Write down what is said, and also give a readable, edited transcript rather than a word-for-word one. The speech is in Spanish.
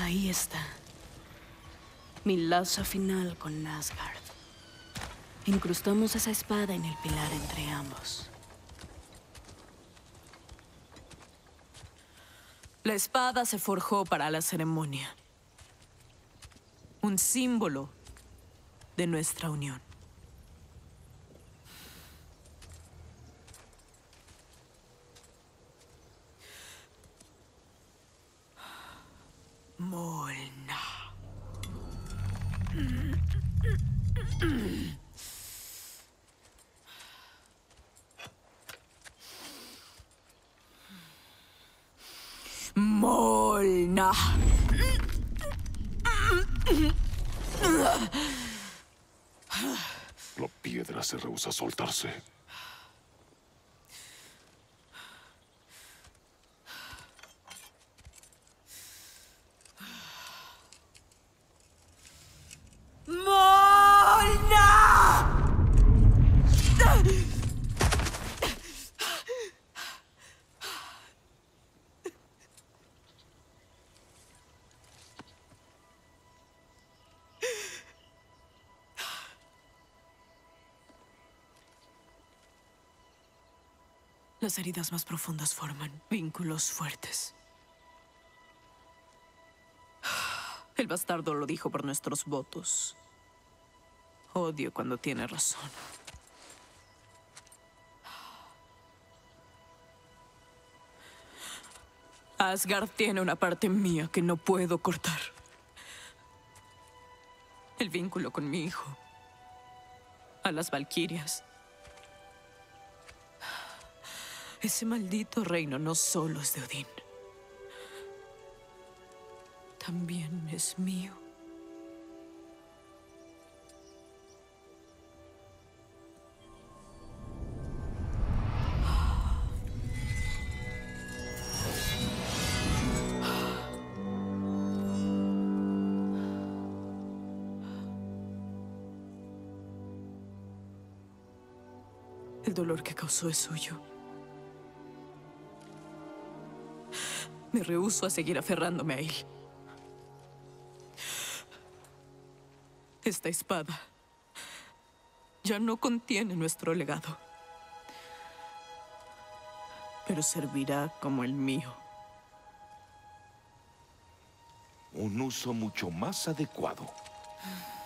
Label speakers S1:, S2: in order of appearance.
S1: Ahí está. Mi lazo final con Asgard. Incrustamos esa espada en el pilar entre ambos. La espada se forjó para la ceremonia. Un símbolo de nuestra unión. Molna. Molna.
S2: La piedra se rehúsa a soltarse.
S1: Las heridas más profundas forman vínculos fuertes. El bastardo lo dijo por nuestros votos. Odio cuando tiene razón. Asgard tiene una parte mía que no puedo cortar. El vínculo con mi hijo. A las valquirias. Ese maldito reino no solo es de Odín. También es mío. El dolor que causó es suyo. Me rehúso a seguir aferrándome a él. Esta espada ya no contiene nuestro legado, pero servirá como el mío.
S2: Un uso mucho más adecuado.